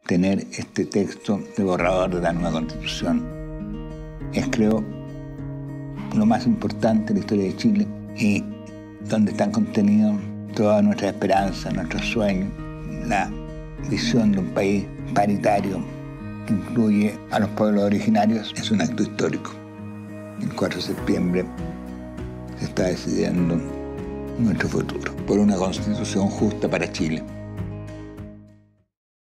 tener este texto de borrador de la nueva Constitución. Es, creo, lo más importante en la historia de Chile y donde están contenidos todas nuestras esperanzas, nuestros sueños, la visión de un país paritario que incluye a los pueblos originarios. Es un acto histórico. El 4 de septiembre se está decidiendo nuestro futuro por una Constitución justa para Chile.